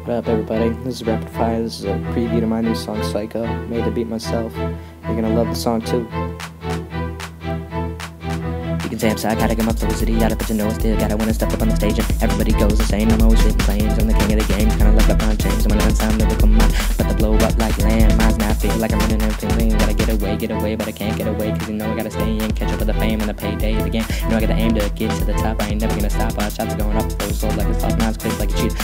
What up, everybody? This is Rapid Fire. This is a preview to my new song, Psycho. Made the beat myself. You're gonna love the song too. You can say I'm sad, gotta get my felicity out of it, you know I still gotta wanna step up on the stage and everybody goes the same. I'm always flipping planes, I'm the king of the game, kinda like LeBron James. I'm an unsigned lyrical mind, but to blow up like landmines. Now I feel like I'm running everything lane. Gotta get away, but I can't get away, cause you know I gotta stay in, catch up to the fame and the payday again. You know I gotta aim to get to the top, I ain't never gonna stop. Our shots are going off, those sold like a soft nines, quick like a cheat.